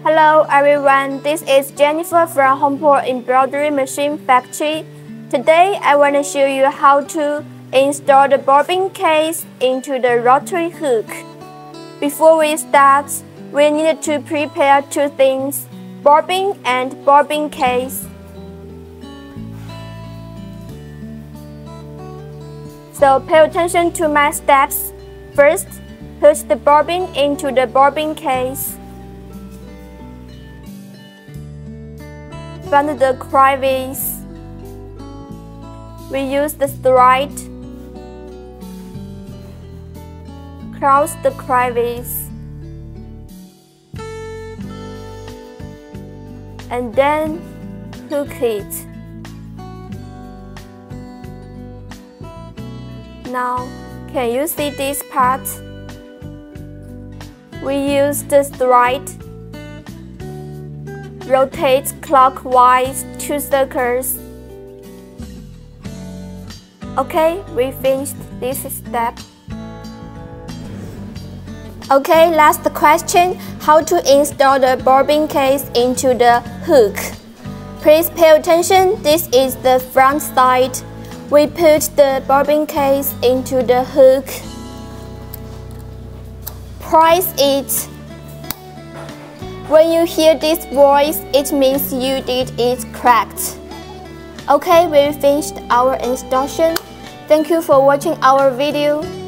Hello everyone, this is Jennifer from Honpo Embroidery Machine Factory. Today I want to show you how to install the bobbin case into the rotary hook. Before we start, we need to prepare two things, bobbin and bobbin case. So pay attention to my steps. First, put the bobbin into the bobbin case. Find the crevice. We use the thread. Cross the crevice. And then hook it. Now, can you see this part? We use the thread. Rotate clockwise 2 circles. Okay, we finished this step. Okay, last question, how to install the bobbin case into the hook. Please pay attention, this is the front side. We put the bobbin case into the hook. Press it. When you hear this voice, it means you did it correct. Okay, we finished our installation. Thank you for watching our video.